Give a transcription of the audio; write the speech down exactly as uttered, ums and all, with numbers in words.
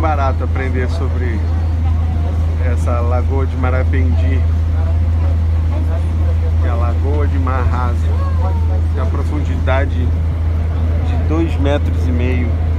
barato aprender sobre essa lagoa de Marapendi, que é a lagoa de mar raso, tem a profundidade de dois metros e meio.